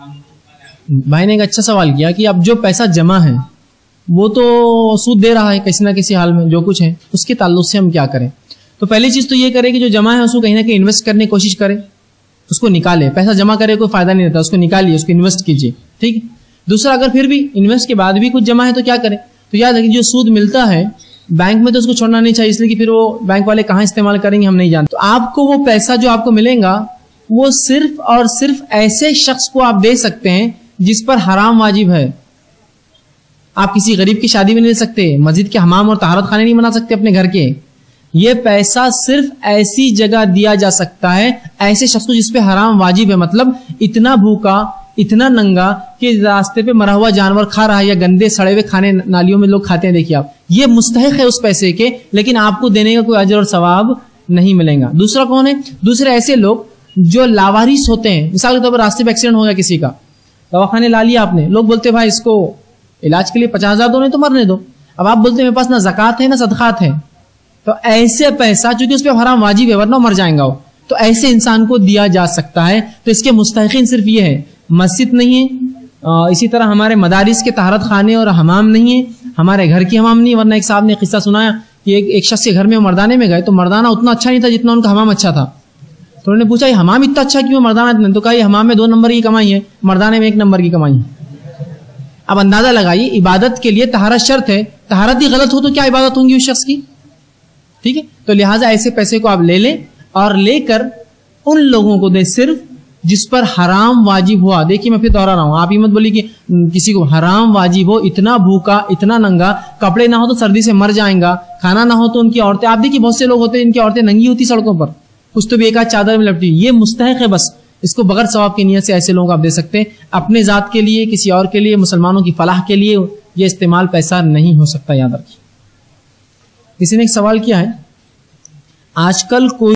بھائی نے ایک اچھا سوال کیا کہ اب جو پیسہ جمع ہے وہ تو سود دے رہا ہے کسی نہ کسی حال میں، جو کچھ ہے اس کے تعلق سے ہم کیا کریں؟ تو پہلی چیز تو یہ کرے کہ جو جمع ہے اس کو کہیں نہ کہیں انویسٹ کرنے کی کوشش کرے، اس کو نکالے. پیسہ جمع کرے کوئی فائدہ نہیں رہتا، اس کو نکالیے، اس کو انویسٹ کیجیے. ٹھیک ہے. دوسرا، اگر پھر بھی انویسٹ کے بعد بھی کچھ جمع ہے تو کیا کرے؟ تو یاد رکھیے جو سود ملتا ہے بینک میں تو اس کو چھوڑنا نہیں چاہیے، اس لیے کہ پھر وہ بینک والے کہاں استعمال کریں گے ہم نہیں جانتے. تو آپ کو وہ پیسہ جو آپ کو ملے گا وہ صرف اور صرف ایسے شخص کو آپ دے سکتے ہیں جس پر حرام واجب ہے. آپ کسی غریب کی شادی میں نہیں دے سکتے، مسجد کے حمام اور طہارت خانے نہیں بنا سکتے اپنے گھر کے. یہ پیسہ صرف ایسی جگہ دیا جا سکتا ہے ایسے شخص کو جس پہ حرام واجب ہے، مطلب اتنا بھوکا، اتنا ننگا کہ راستے پہ مرا ہوا جانور کھا رہا ہے یا گندے سڑے ہوئے کھانے نالیوں میں لوگ کھاتے ہیں. دیکھیے آپ، یہ مستحق ہے اس پیسے کے، لیکن آپ کو دینے کا کوئی اجر اور ثواب نہیں ملے گا. دوسرا کون ہے؟ دوسرے ایسے لوگ جو لاوارث ہوتے ہیں. مثال کے طور پر راستے پہ ایکسیڈنٹ ہو گیا کسی کا، دواخانے لا لیا آپ نے، لوگ بولتے بھائی اس کو علاج کے لیے 50,000 دو، نہیں تو مرنے دو. اب آپ بولتے ہیں میرے پاس نہ زکوٰۃ ہے نہ صدقات ہے. تو ایسے پیسہ چونکہ اس پہ حرام واجب ہے ورنہ مر جائیں گا وہ، تو ایسے انسان کو دیا جا سکتا ہے. تو اس کے مستحقین صرف یہ ہے، مسجد نہیں ہے، اسی طرح ہمارے مدارس کے طہارت خانے اور حمام نہیں ہے، ہمارے گھر کی حمام نہیں. ورنہ ایک صاحب نے قصہ سنایا کہ ایک شخص کے گھر میں مردانے میں گئے تو مردانہ اتنا اچھا نہیں تھا جتنا ان کا حمام اچھا تھا. تو انہوں نے پوچھا یہ حمام اتنا اچھا کیوں، مردانہ اتنا؟ تو کہا یہ حمام میں 2 نمبر کی کمائی ہے، مردانے میں 1 نمبر کی کمائی ہے. اب اندازہ لگائیے، عبادت کے لیے طہارت شرط ہے، طہارت ہی غلط ہو تو کیا عبادت ہوں گی اس شخص کی؟ ٹھیک ہے. تو لہٰذا ایسے پیسے کو آپ لے لیں اور لے کر ان لوگوں کو دیں صرف جس پر حرام واجب ہوا. دیکھیے میں پھر دوہرا رہا ہوں، آپ یہ مت بولیے کہ کسی کو حرام واجب ہو، اتنا بھوکا، اتنا ننگا، کپڑے نہ ہو تو سردی سے مر جائیں گا، کھانا نہ ہو تو ان کی عورتیں، آپ دیکھیے بہت سے لوگ ہوتے ہیں ان کی عورتیں ننگی ہوتی سڑکوں پر، کچھ تو بھی ایک آدھ چادر میں لپٹی. یہ مستحق ہے، بس اس کو بغیر ثواب کی نیت سے ایسے لوگوں کو آپ دے سکتے ہیں. اپنے ذات کے لیے، کسی اور کے لیے، مسلمانوں کی فلاح کے لیے یہ استعمال پیسہ نہیں ہو سکتا، یاد رکھیے. کسی نے ایک سوال کیا ہے، آج کل کوئی